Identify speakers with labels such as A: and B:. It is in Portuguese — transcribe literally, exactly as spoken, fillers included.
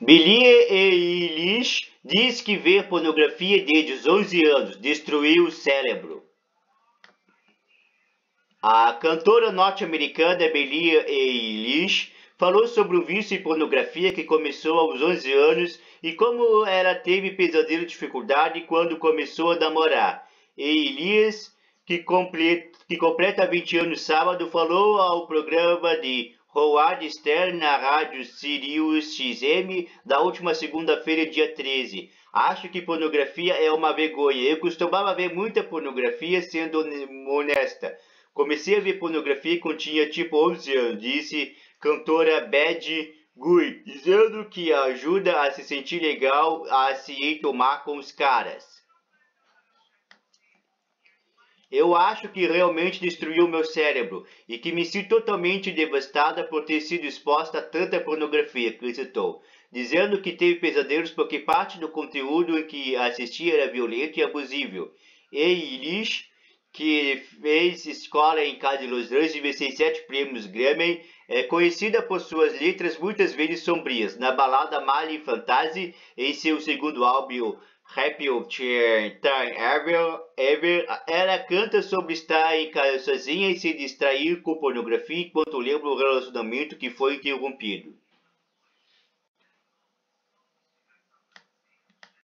A: Billie Eilish diz que vê pornografia desde os onze anos, destruiu o cérebro. A cantora norte-americana Billie Eilish falou sobre o vício em pornografia que começou aos onze anos e como ela teve pesadelo de dificuldade quando começou a namorar. Eilish, que, comple que completa vinte anos sábado, falou ao programa de Howard Stern na rádio Sirius X M da última segunda-feira, dia treze. Acho que pornografia é uma vergonha. Eu costumava ver muita pornografia, sendo honesta. Comecei a ver pornografia quando tinha tipo onze anos, disse cantora Bad Gui, dizendo que ajuda a se sentir legal a se entomar com os caras. Eu acho que realmente destruiu meu cérebro e que me sinto totalmente devastada por ter sido exposta a tanta pornografia, acrescentou, dizendo que teve pesadelos porque parte do conteúdo em que assistia era violento e abusivo. Eilish, que fez escola em casa de Los Angeles e venceu sete prêmios Grammy, é conhecida por suas letras muitas vezes sombrias. Na balada Miley Fantasy, em seu segundo álbum Happiest Time Ever, Ever, ela canta sobre estar em casa sozinha e se distrair com pornografia enquanto lembra o relacionamento que foi interrompido.